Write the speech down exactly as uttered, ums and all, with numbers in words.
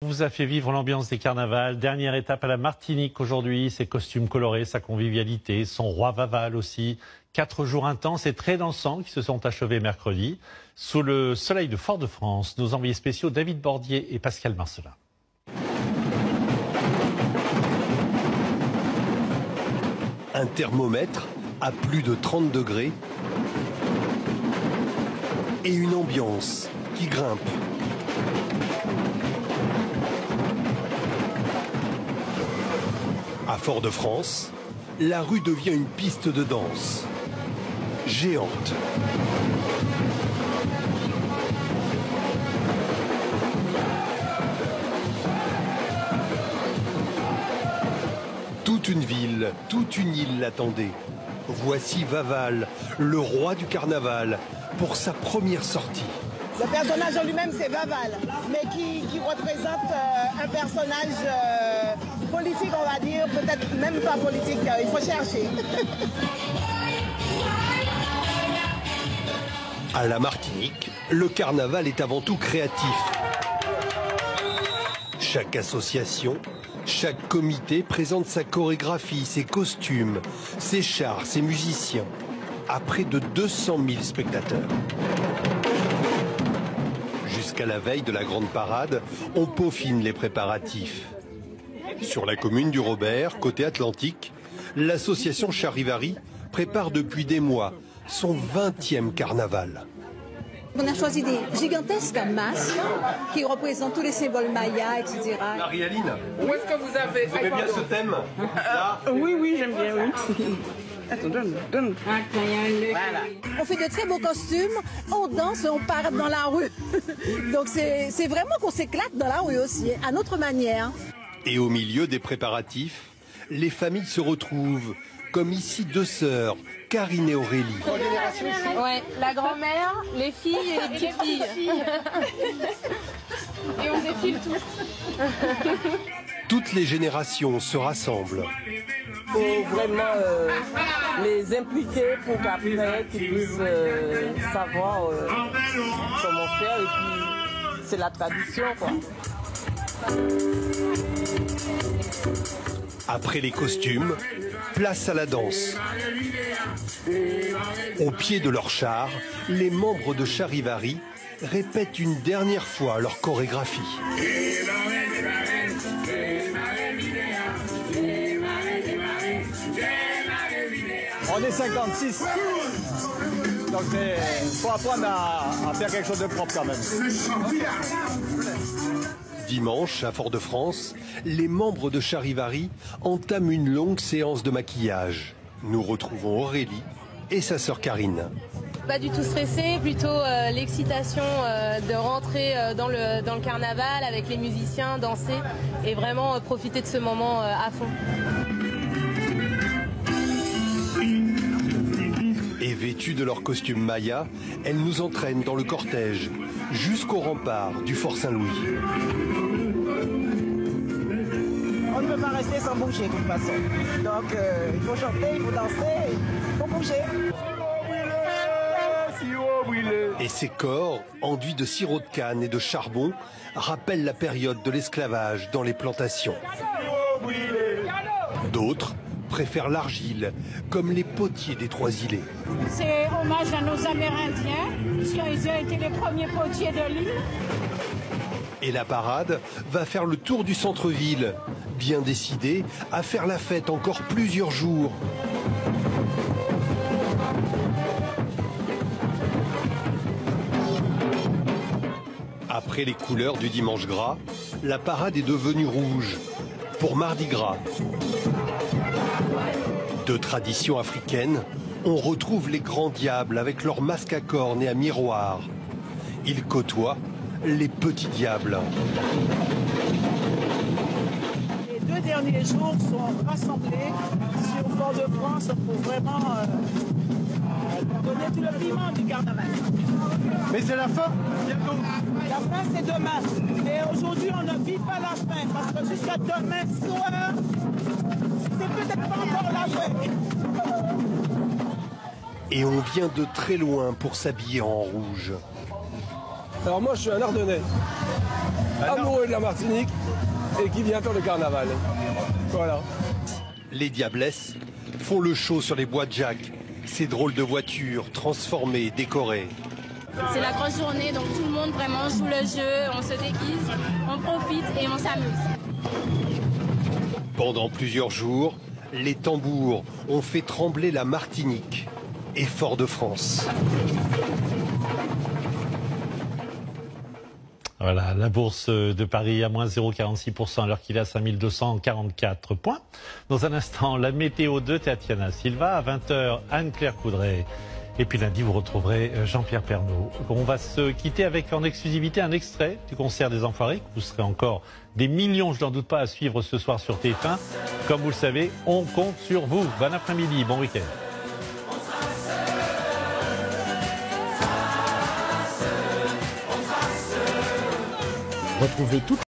Vous a fait vivre l'ambiance des carnavals. Dernière étape à la Martinique aujourd'hui. Ses costumes colorés, sa convivialité, son roi Vaval aussi. Quatre jours intenses et très dansants qui se sont achevés mercredi. Sous le soleil de Fort-de-France, nos envoyés spéciaux David Bordier et Pascal Marcelin. Un thermomètre à plus de trente degrés et une ambiance qui grimpe. À Fort-de-France, la rue devient une piste de danse géante. Toute une ville, toute une île l'attendait. Voici Vaval, le roi du carnaval, pour sa première sortie. Le personnage en lui-même, c'est Vaval, mais qui, qui représente euh, un personnage euh, politique, on va dire, peut-être même pas politique, euh, il faut chercher. À la Martinique, le carnaval est avant tout créatif. Chaque association, chaque comité présente sa chorégraphie, ses costumes, ses chars, ses musiciens, à près de deux cent mille spectateurs. Jusqu'à la veille de la grande parade, on peaufine les préparatifs. Sur la commune du Robert, côté Atlantique, l'association Charivari prépare depuis des mois son vingtième carnaval. On a choisi des gigantesques masques qui représentent tous les symboles mayas, et cetera. Marie-Aline, où est-ce que vous avez... Vous aimez bien ce thème là? Oui, oui, j'aime bien, oui. Attends, donne, donne. Voilà. On fait de très beaux costumes, on danse et on parade dans la rue. Donc c'est vraiment qu'on s'éclate dans la rue aussi, à notre manière. Et au milieu des préparatifs, les familles se retrouvent, comme ici deux sœurs, Karine et Aurélie. Ouais, la grand-mère, les filles et les petites filles. Et on défile tous. Toutes les générations se rassemblent. Il faut vraiment euh, les impliquer pour qu'après qu'ils puissent euh, savoir euh, comment faire. Et puis, c'est la tradition, quoi. Après les costumes, place à la danse. Au pied de leur char, les membres de Charivari répètent une dernière fois leur chorégraphie. On est cinquante-six, donc il faut apprendre à, à faire quelque chose de propre quand même. Dimanche, à Fort-de-France, les membres de Charivari entament une longue séance de maquillage. Nous retrouvons Aurélie et sa sœur Karine. Pas du tout stressé, plutôt euh, l'excitation euh, de rentrer euh, dans, le, dans le carnaval avec les musiciens, danser et vraiment euh, profiter de ce moment euh, à fond. Et vêtues de leur costume maya, elles nous entraînent dans le cortège jusqu'au rempart du Fort Saint-Louis. On ne peut pas rester sans bouger de toute façon. Donc euh, il faut chanter, il faut danser, il faut bouger. Et ces corps, enduits de sirop de canne et de charbon, rappellent la période de l'esclavage dans les plantations. D'autres préfèrent l'argile, comme les potiers des Trois-Îlets. C'est hommage à nos Amérindiens, puisqu'ils ont été les premiers potiers de l'île. Et la parade va faire le tour du centre-ville, bien décidé à faire la fête encore plusieurs jours. Après les couleurs du dimanche gras, la parade est devenue rouge pour Mardi Gras. De tradition africaine, on retrouve les grands diables avec leurs masques à cornes et à miroirs. Ils côtoient les petits diables. Les deux derniers jours sont rassemblés sur Fort-de-France pour vraiment euh, donner tout le piment du carnaval. Mais c'est la fin bientôt. La fin c'est demain, mais aujourd'hui on ne vit pas la fin parce que jusqu'à demain soir, c'est peut-être pas encore la fin. Et on vient de très loin pour s'habiller en rouge. Alors moi je suis un Ardennais. amoureux de la Martinique et qui vient faire le carnaval. Voilà. Les Diablesses font le show sur les bois de Jack. Ces drôles de voitures transformées, décorées. C'est la grosse journée, donc tout le monde vraiment joue le jeu, on se déguise, on profite et on s'amuse. Pendant plusieurs jours, les tambours ont fait trembler la Martinique et Fort-de-France. Voilà, la bourse de Paris à moins zéro virgule quarante-six pour cent alors qu'il est à cinq mille deux cent quarante-quatre points. Dans un instant, la météo de Tatiana Silva. À vingt heures, Anne-Claire Coudray. Et puis lundi, vous retrouverez Jean-Pierre Pernaut. On va se quitter avec en exclusivité un extrait du concert des Enfoirés. Vous serez encore des millions, je n'en doute pas, à suivre ce soir sur T F un. Comme vous le savez, on compte sur vous. Bon après-midi, bon week-end. Retrouvez tout